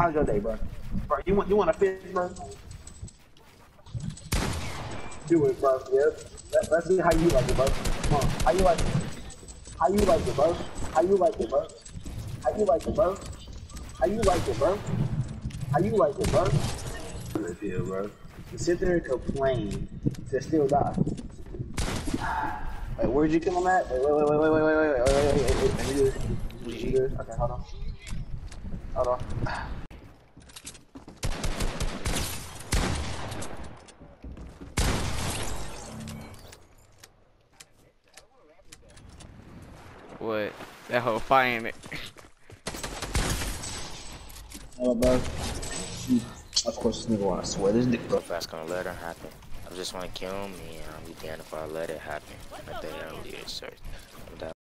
How's your day, bro? Bro, you want a fish, bro? Do it, bro. Yep. Let's see how you like it, bro. Come on. How you like it? How you like it, bro? How you like it, bro? How you like it, bro? How you like it, bro? How you like it, bro? Feel, bro. You sit there and complain to still die. Wait, where'd you kill him at? Wait. Let me do this. Okay, hold on. Hold on. What? That whole fighting it. Oh, bro. Of course, this nigga wanna swear. This nigga, bro. If that's gonna let it happen, I just wanna kill him and I'll be damned if I let it happen. I think that really is certain.